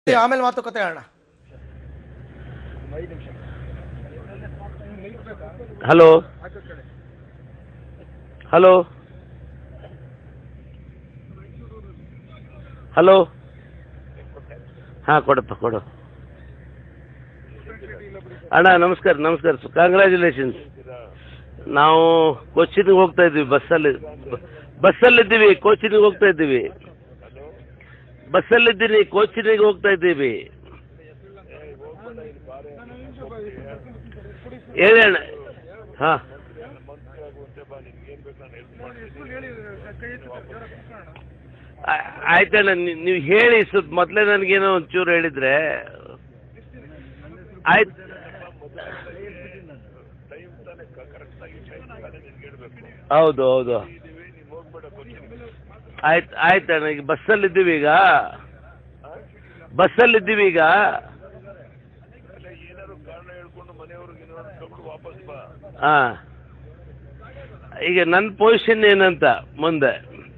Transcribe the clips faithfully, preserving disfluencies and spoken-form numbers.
ಆಮೇಲೆ ಮಾತುಕತೆ ಆಡೋಣ. ಹಲೋ ಹಲೋ ಹಲೋ ಹಾಂ ಕೊಡಪ್ಪ ಕೊಡು ಅಣ್ಣ. ನಮಸ್ಕಾರ ನಮಸ್ಕಾರ ಕಂಗ್ರ್ಯಾಚುಲೇಷನ್ಸ್. ನಾವು ಕೊಚ್ಚಿನ್ಗೆ ಹೋಗ್ತಾ ಇದ್ದೀವಿ, ಬಸ್ಸಲ್ಲಿ ಬಸ್ಸಲ್ಲಿದ್ದೀವಿ ಕೋಚಿನಿಗೆ ಹೋಗ್ತಾ ಇದ್ದೀವಿ ಬಸ್ಸಲ್ಲಿದ್ದೀನಿ ಕೋಚಿನಿಗೆ ಹೋಗ್ತಾ ಇದ್ದೀವಿ. ಹೇಳಿ ಅಣ್ಣ. ಹಾಂ ಆಯ್ತಣ್ಣ, ನೀವು ಹೇಳಿ ಸ್ವಲ್ಪ ಮೊದಲೇ ನನಗೇನೋ ಒಂಚೂರು ಹೇಳಿದರೆ ಆಯ್ತು. ಹೌದು ಹೌದು ಆಯ್ತು ಆಯ್ತಣ್ಣ. ಈಗ ಬಸ್ಸಲ್ಲಿದ್ದೀವಿ ಈಗ ಬಸ್ಸಲ್ಲಿದ್ದೀವಿ ಈಗ ಹಾಂ. ಈಗ ನನ್ನ ಪೊಸಿಷನ್ ಏನಂತ ಮುಂದೆ?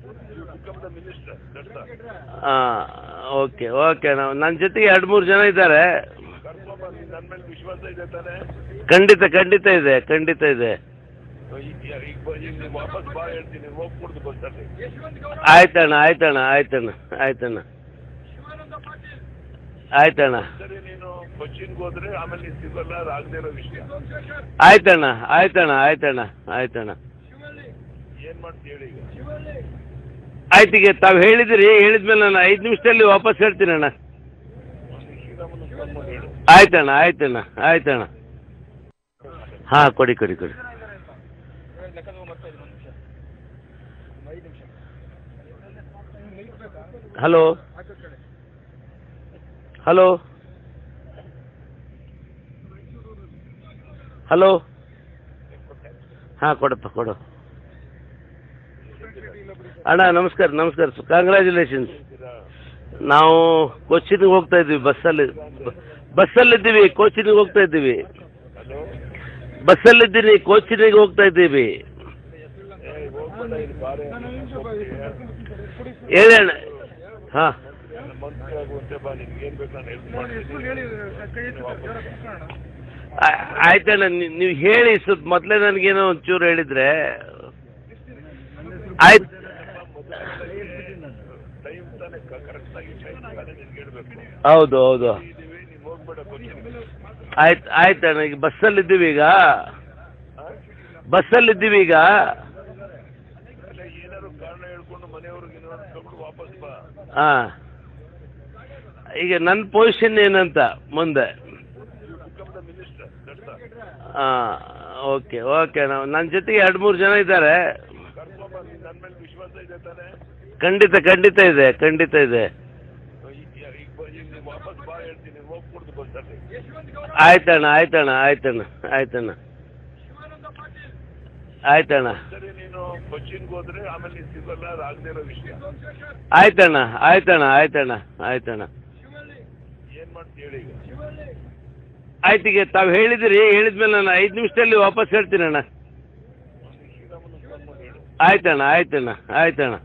ಹಾಂ ಓಕೆ ಓಕೆ. ನಾವು ನನ್ನ ಜೊತೆಗೆ ಎರಡು ಮೂರು ಜನ ಇದ್ದಾರೆ. ಖಂಡಿತ ಖಂಡಿತ ಇದೆ ಖಂಡಿತ ಇದೆ. ಆಯ್ತಣ್ಣ ಆಯ್ತಣ್ಣ ಆಯ್ತಣ್ಣ ಆಯ್ತಣ್ಣ ಆಯ್ತಣ್ಣ ಆಯ್ತಣ್ಣ ಆಯ್ತಣ್ಣ ಆಯ್ತಣ್ಣ ಆಯ್ತಣ್ಣ ಆಯ್ತು. ಈಗ ತಾವು ಹೇಳಿದಿರಿ, ಹೇಳಿದ್ಮೇಲೆ ನಾನು ಐದು ನಿಮಿಷದಲ್ಲಿ ವಾಪಸ್ ಹೇಳ್ತೀನಿ ಅಣ್ಣ. ಆಯ್ತಣ್ಣ ಆಯ್ತಣ್ಣ ಆಯ್ತಣ್ಣ ಹಾಂ ಕೊಡಿ ಕೊಡಿ ಕೊಡಿ. ಹಲೋ ಹಲೋ ಹಲೋ ಹಾಂ ಕೊಡಪ್ಪ ಕೊಡು ಅಣ್ಣ. ನಮಸ್ಕಾರ ನಮಸ್ಕಾರ ಕಂಗ್ರ್ಯಾಚುಲೇಷನ್ಸ್. ನಾವು ಕೊಚ್ಚಿನ್ಗೆ ಹೋಗ್ತಾ ಇದ್ದೀವಿ, ಬಸ್ಸಲ್ಲಿ ಬಸ್ಸಲ್ಲಿದ್ದೀವಿ ಕೋಚಿನಿಗೆ ಹೋಗ್ತಾ ಇದ್ದೀವಿ ಬಸ್ಸಲ್ಲಿದ್ದೀನಿ ಕೋಚಿನಿಗೆ ಹೋಗ್ತಾ ಇದ್ದೀವಿ. ಹೇಳಿ ಅಣ್ಣ. ಹಾಂ ಆಯ್ತಣ್ಣ, ನೀವು ಹೇಳಿ ಸ್ವಲ್ಪ ಮೊದಲೇ ನನಗೇನೋ ಒಂಚೂರು ಹೇಳಿದರೆ ಆಯ್ತು. ಹೌದು ಹೌದು ಆಯ್ತು ಆಯ್ತಣ್ಣ. ಈಗ ಬಸ್ಸಲ್ಲಿದ್ದೀವಿ ಈಗ ಬಸ್ಸಲ್ಲಿದ್ದೀವಿ ಈಗ ಹಾಂ. ಈಗ ನನ್ನ ಪೊಸಿಷನ್ ಏನಂತ ಮುಂದೆ? ಹಾಂ ಓಕೆ ಓಕೆ. ನಾವು ನನ್ನ ಜೊತೆಗೆ ಎರಡು ಮೂರು ಜನ ಇದ್ದಾರೆ. ಖಂಡಿತ ಖಂಡಿತ ಇದೆ ಖಂಡಿತ ಇದೆ. ಆಯ್ತಣ್ಣ ಆಯ್ತಣ್ಣ ಆಯ್ತಣ್ಣ ಆಯ್ತಣ್ಣ ಆಯ್ತಣ್ಣ ಆಯ್ತಣ್ಣ ಆಯ್ತಣ್ಣ ಆಯ್ತಣ್ಣ ಆಯ್ತಣ್ಣ ಆಯ್ತು. ಈಗ ತಾವು ಹೇಳಿದಿರಿ, ಹೇಳಿದ್ಮೇಲೆ ನಾನು ಐದು ನಿಮಿಷದಲ್ಲಿ ವಾಪಸ್ ಹೇಳ್ತೀನಿ ಅಣ್ಣ. ಆಯ್ತಣ್ಣ ಆಯ್ತಣ್ಣ ಆಯ್ತಣ್ಣ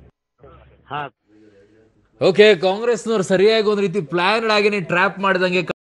ಹಾಂ. ಓಕೆ, ಕಾಂಗ್ರೆಸ್ನವ್ರು ಸರಿಯಾಗಿ ಒಂದು ರೀತಿ ಪ್ಲಾನ್ ಆಗಿನೇ ಟ್ರ್ಯಾಪ್ ಮಾಡಿದಂಗೆ